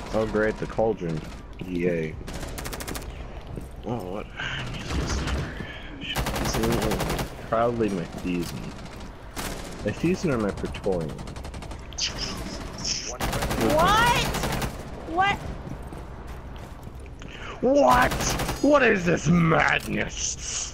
Oh great, the cauldron. Yay. Oh, what? Proudly my Fusion. My Fusion or my Praetorian? What? What? What? What is this madness?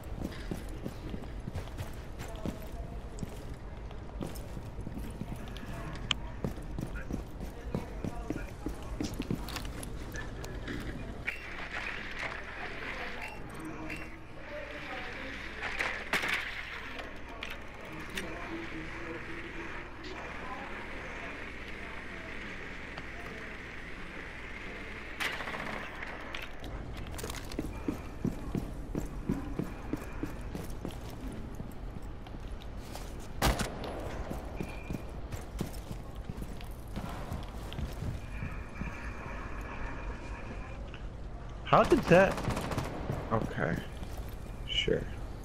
How did that? Okay, sure.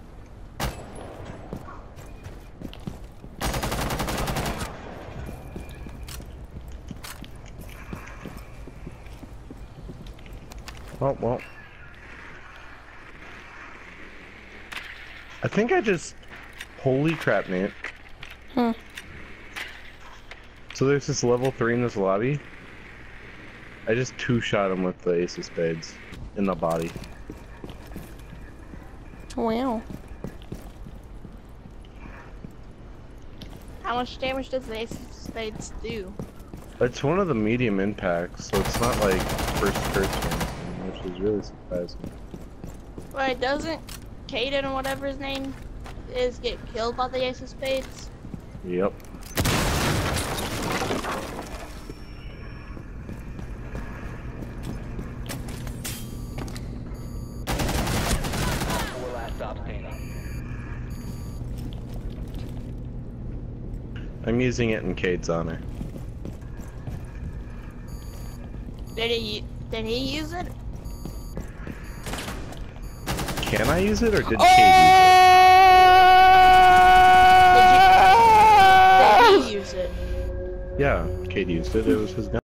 Well. I think I just... Holy crap, Nate. Hmm. So there's this level 3 in this lobby. I just two-shot him with the ace of spades. In the body. Wow. How much damage does the ace of spades do? It's one of the medium impacts, so it's not like first person, which is really surprising. Wait, doesn't Caden or whatever his name is get killed by the ace of spades? Yep. I'm using it in Cade's honor. Did he use it? Can I use it, or did Oh! Cade use it? Did he use it? Yeah, Cade used it. It was his gun.